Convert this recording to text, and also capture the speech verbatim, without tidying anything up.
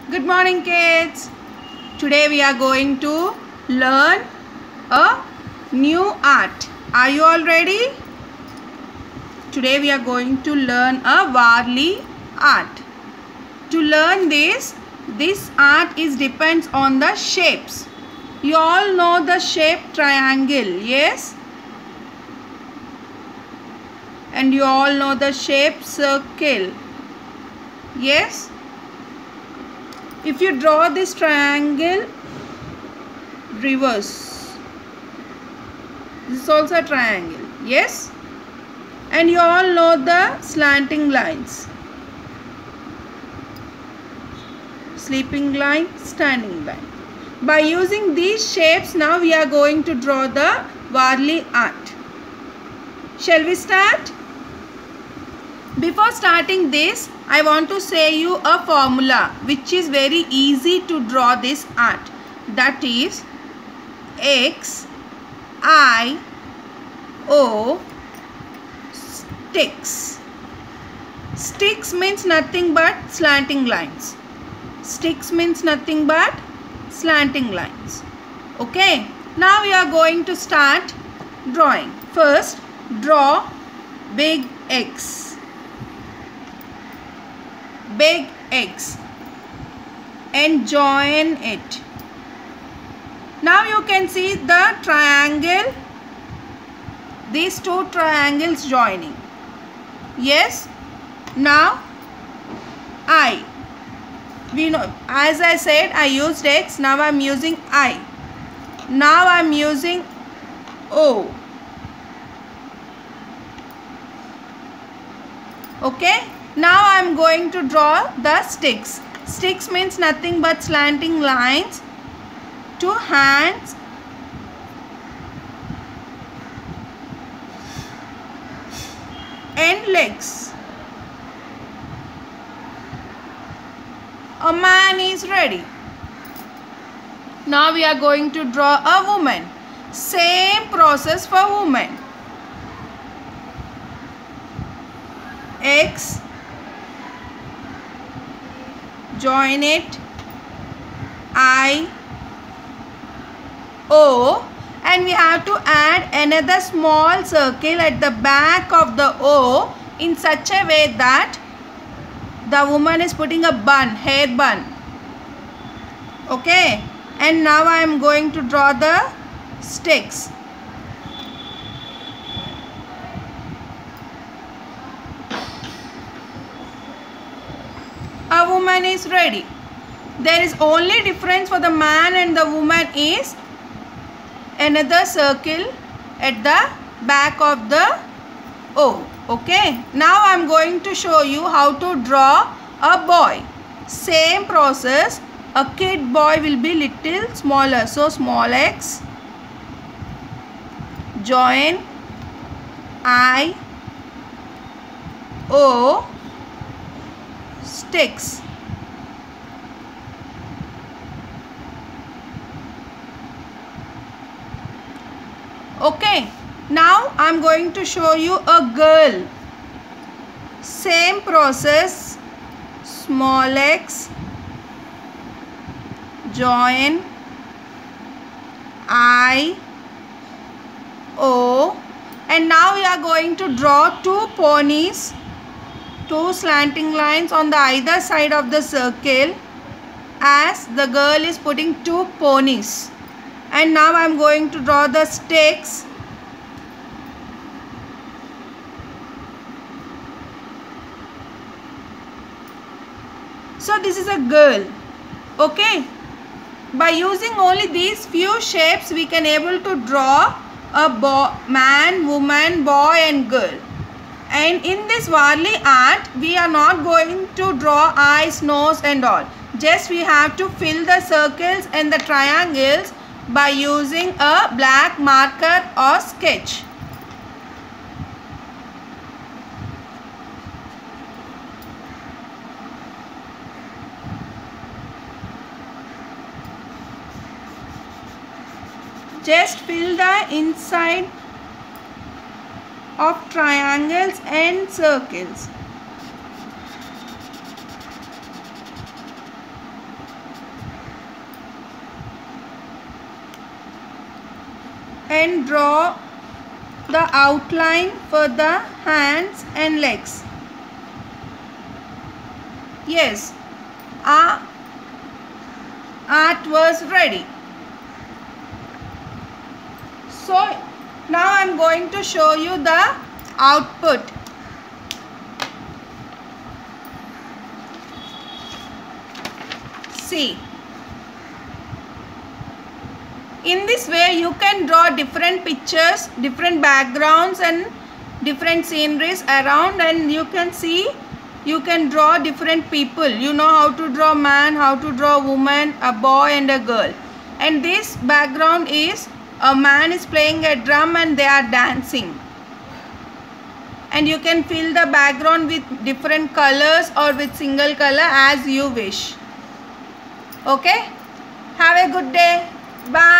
Good morning, kids. Today we are going to learn a new art. Are you all ready? Today we are going to learn a Varli art. To learn this, this art is depends on the shapes. You all know the shape triangle, yes? And you all know the shape circle, yes? If you draw this triangle, reverse. This is also a triangle, yes? And you all know the slanting lines. Sleeping line, standing line. By using these shapes, now we are going to draw the Varli art. Shall we start? Before starting this, I want to say you a formula which is very easy to draw this art. That is X, I, O, sticks. Sticks means nothing but slanting lines. Sticks means nothing but slanting lines. Okay. Now we are going to start drawing. First, draw big X. Big X and join it. Now you can see the triangle, these two triangles joining. Yes. Now I, we know, as I said, I used X. Now I am using I. Now I am using O. Okay. Now I am going to draw the sticks. Sticks means nothing but slanting lines to hands and legs. A man is ready. Now we are going to draw a woman. Same process for woman. X, join it, I, O, and we have to add another small circle at the back of the O in such a way that the woman is putting a bun, hair bun. Okay. And now I am going to draw the sticks. A woman is ready. There is only difference for the man and the woman is another circle at the back of the O. Okay. Now I am going to show you how to draw a boy. Same process. A kid boy will be little smaller. So small x, join I, O, sticks. Okay. Now I am going to show you a girl. Same process. Small x, join I, O, and now we are going to draw two ponies. Two slanting lines on the either side of the circle as the girl is putting two ponies. And now I am going to draw the sticks. So this is a girl. Okay. By using only these few shapes, we can able to draw a boy, man, woman, boy and girl. And in this Varli art, we are not going to draw eyes, nose and all. Just we have to fill the circles and the triangles by using a black marker or sketch. Just fill the inside of triangles and circles. and draw the outline for the hands and legs. Yes, our art was ready. So now I am going to show you the output. See, in this way you can draw different pictures, different backgrounds and different sceneries around, and you can see you can draw different people. You know how to draw man, how to draw woman, a boy and a girl. And this background is a man is playing a drum and they are dancing. And you can fill the background with different colors or with single color as you wish. Okay? Have a good day. Bye.